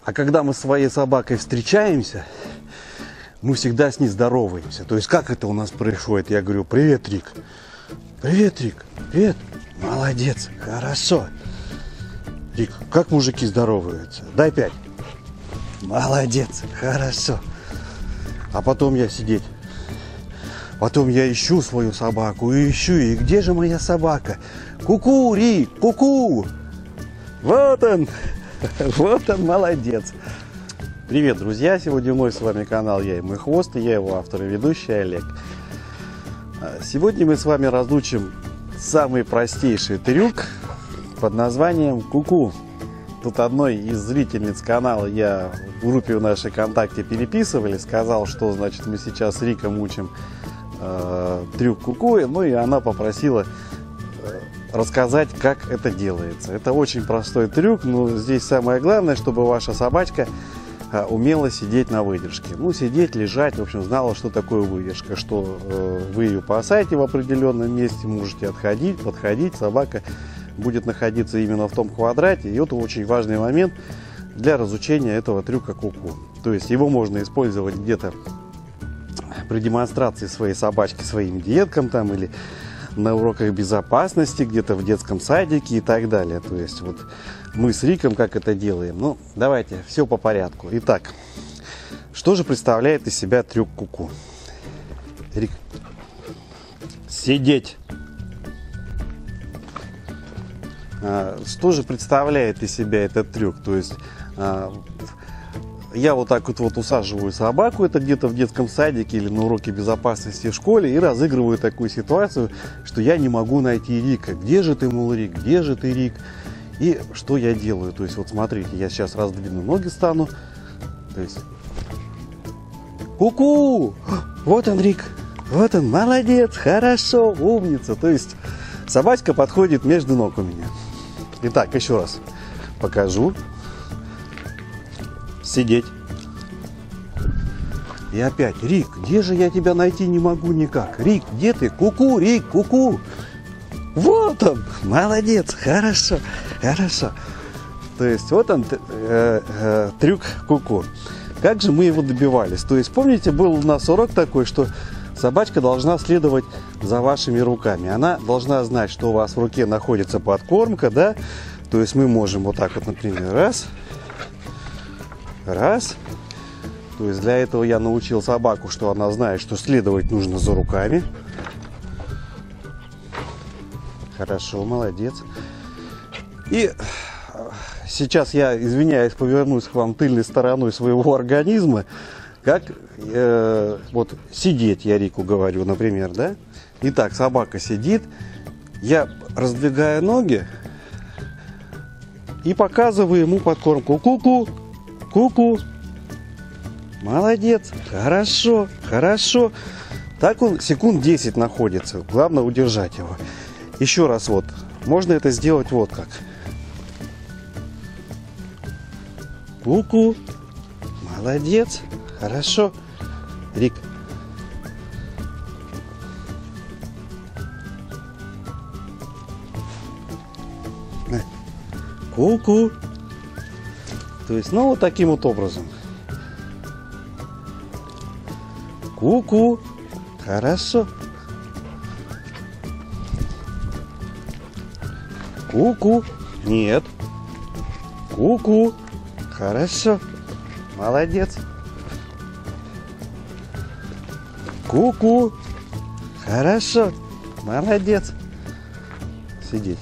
А когда мы с своей собакой встречаемся, мы всегда с ней здороваемся. То есть как это у нас происходит? Я говорю: привет, Рик. Привет, Рик. Привет. Молодец. Хорошо. Рик, как мужики здороваются? Дай 5. Молодец. Хорошо. А потом я сидеть. Потом я ищу свою собаку. И ищу. И где же моя собака? Ку-ку, Рик. Ку-ку. Вот он. Вот он, молодец. Привет, друзья. Сегодня мой с вами канал «Я и мой хвост». И я его автор и ведущий Олег. Сегодня мы с вами разучим самый простейший трюк под названием ку-ку. Тут одной из зрительниц канала я в группе в нашей ВКонтакте переписывали, сказал, что значит мы сейчас с Риком учим трюк ку-ку, ну и она попросила рассказать, как это делается. Это очень простой трюк, но здесь самое главное, чтобы ваша собачка умела сидеть на выдержке. Ну, сидеть, лежать, в общем, знала, что такое выдержка, что вы ее посадите в определенном месте, можете отходить, подходить, собака будет находиться именно в том квадрате. И это очень важный момент для разучения этого трюка ку-ку. То есть его можно использовать где-то при демонстрации своей собачки своим деткам там, или на уроках безопасности, где-то в детском садике и так далее. То есть вот мы с Риком как это делаем. Ну, давайте все по порядку. Итак, что же представляет из себя трюк ку-ку? Рик, сидеть. Что же представляет из себя этот трюк? То есть я вот так вот усаживаю собаку, это где-то в детском садике или на уроке безопасности в школе, и разыгрываю такую ситуацию, что я не могу найти Рика. Где же ты, мол, Рик? Где же ты, Рик? И что я делаю? То есть вот смотрите, я сейчас раздвину ноги, стану. То есть ку-ку! Вот он, Рик. Вот он, молодец, хорошо, умница. То есть собачка подходит между ног у меня. Итак, еще раз покажу. Сидеть. И опять: Рик, где же я тебя найти не могу никак? Рик, где ты? Ку-ку, Рик, ку-ку. Вот он, молодец, хорошо, хорошо. То есть вот он, трюк ку-ку. Как же мы его добивались? То есть помните, был у нас урок такой, что собачка должна следовать за вашими руками. Она должна знать, что у вас в руке находится подкормка, да? То есть мы можем вот так вот, например, раз. То есть для этого я научил собаку, что она знает, что следовать нужно за руками. Хорошо, молодец. И сейчас я, извиняюсь, повернусь к вам тыльной стороной своего организма. Как вот сидеть, я Рику говорю, например, да? Итак, собака сидит, я раздвигаю ноги и показываю ему подкормку. Ку-ку, ку-ку. Молодец, хорошо, хорошо. Так он секунд 10 находится. Главное удержать его. Еще раз вот. Можно это сделать вот как. Ку-ку. Молодец. Хорошо. Рик. Ку-ку. То есть, ну, вот таким вот образом. Ку-ку. Хорошо. Ку-ку. Нет. Ку-ку. Хорошо. Молодец. Ку-ку. Хорошо. Молодец. Сидеть.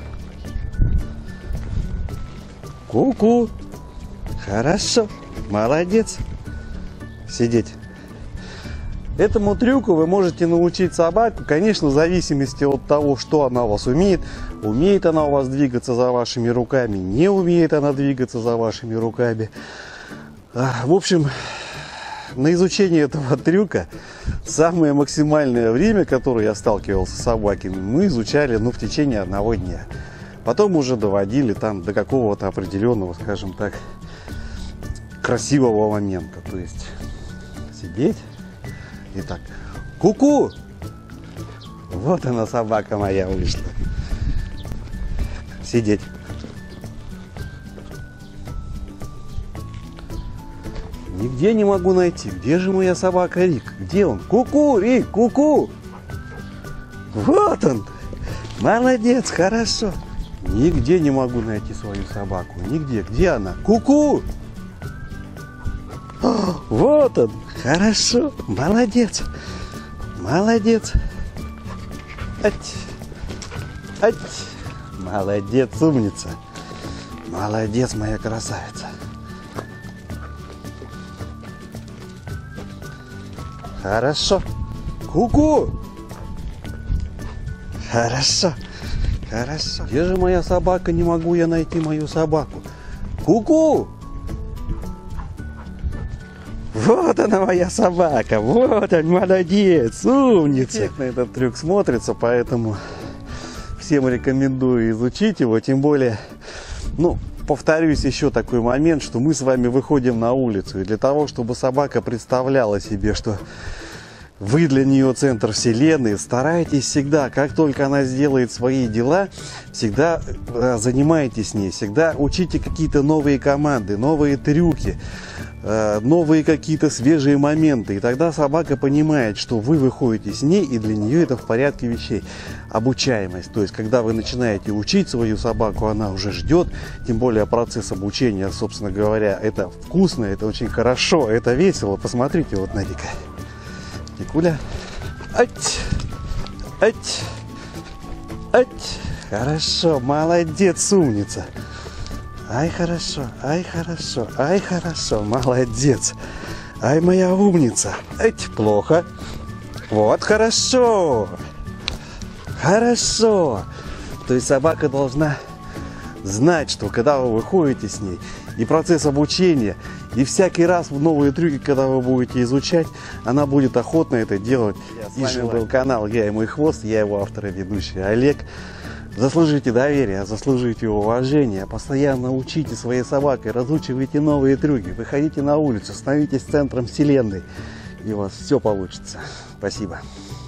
Ку-ку. Хорошо. Молодец. Сидеть. Этому трюку вы можете научить собаку, конечно, в зависимости от того, что она у вас умеет. Умеет она у вас двигаться за вашими руками, не умеет она двигаться за вашими руками. В общем, на изучение этого трюка самое максимальное время, которое я сталкивался с собаками, мы изучали, в течение 1 дня. Потом уже доводили там до какого-то определенного, скажем так, красивого момента. То есть сидеть. Итак, ку-ку! Вот она, собака моя, вышла. Сидеть. Нигде не могу найти. Где же моя собака Рик? Где он? Ку-ку, Рик, ку-ку! Вот он! Молодец, хорошо. Нигде не могу найти свою собаку. Нигде. Где она? Ку-ку! Вот он! Хорошо. Молодец. Молодец. Ать. Ать. Молодец, умница. Молодец, моя красавица. Хорошо. Ку-ку! Хорошо. Хорошо. Где же моя собака? Не могу я найти мою собаку. Ку-ку! Вот она, моя собака. Вот он, молодец, умница. Эффектно этот трюк смотрится, поэтому всем рекомендую изучить его. Тем более, ну, повторюсь еще такой момент, что мы с вами выходим на улицу. И для того, чтобы собака представляла себе, что вы для нее центр вселенной, старайтесь всегда, как только она сделает свои дела, всегда занимайтесь с ней, всегда учите какие-то новые команды, новые трюки, новые какие-то свежие моменты. И тогда собака понимает, что вы выходите с ней, и для нее это в порядке вещей. Обучаемость. То есть, когда вы начинаете учить свою собаку, она уже ждет. Тем более процесс обучения, собственно говоря, это вкусно, это очень хорошо, это весело. Посмотрите вот на Рика. Никуля. Ать. Ать. Ать. Хорошо, молодец, умница. Ай, хорошо, ай, хорошо, ай, хорошо, молодец. Ай, моя умница. Ать, плохо. Вот, хорошо. Хорошо. То есть собака должна знать, что когда вы выходите с ней, и процесс обучения, и всякий раз в новые трюки, когда вы будете изучать, она будет охотно это делать. С вами был канал «Я и мой хвост», я его автор и ведущий Олег. Заслужите доверие, заслужите уважение, постоянно учите своей собакой, разучивайте новые трюки, выходите на улицу, становитесь центром вселенной, и у вас все получится. Спасибо.